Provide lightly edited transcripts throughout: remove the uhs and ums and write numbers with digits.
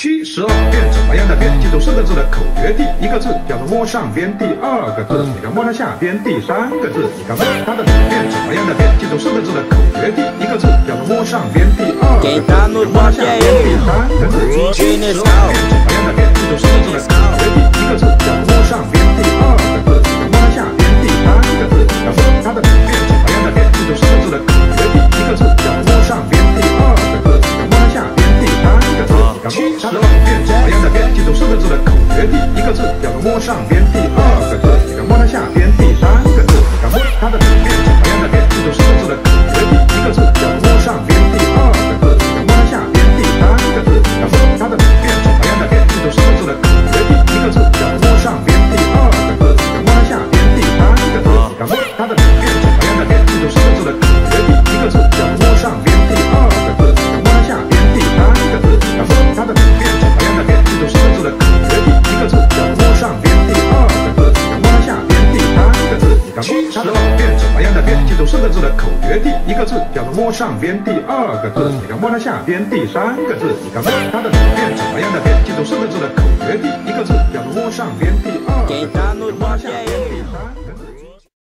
72变怎么样的变？记住4个字的口诀。第1个字叫做摸上边，第2个字你看摸它下边，第3个字你看摸它的变怎么样的变？记住4个字的口诀。第1个字叫做摸上边，第2个字你看摸它下边，第3个字72变怎么样的变？记住4个字的口诀。第1个字叫做摸上边，第2个字你看摸它下边，第3个字你看摸它的变怎么样的变？记住4个字的口诀。第1个字叫做摸上边，第2个字你看摸它下边，第3个字你看72变怎么样的变？记住4个字的口诀。第1个字叫做摸上边，第2个字你看摸它下边，第3个字你看摸它的变怎么样的变？记住4个字的口诀。第1个字叫做摸上边，第2个字你看摸它下边，第3个字你看摸它的变怎么样的变？记住4个字的口诀。第1个字叫做摸上边，第2个字你看摸它下边，第3个字你看摸它的变怎么样的变？记住4个字的口诀。第1个字叫做摸上边，第2个字你看摸它下边，第3个字你看摸它的变怎么样的变？记住4个字的口诀。第1个字叫做摸上边，第2个字你看摸它下边，第3个字你看72变怎么样的变？记住4个字的口诀。第1个字叫做摸上边，第2个字你看摸它下边，第3个字你看摸它的变怎么样的变？记住4个字的口诀。第1个字叫做摸上边，第2个字你看摸它下边，第3个字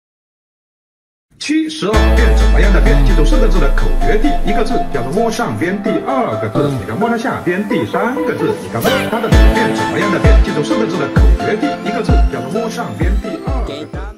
72变怎么样的变？记住4个字的口诀。第1个字叫做摸上边，第2个字你看摸它下边，第3个字你看摸它的变怎么样的变？记住4个字的口诀。第1个字叫做摸上边，第2个字。